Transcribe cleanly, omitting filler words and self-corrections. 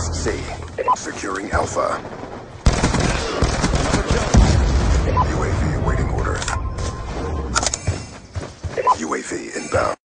Lost C. Securing Alpha. UAV awaiting orders. UAV inbound.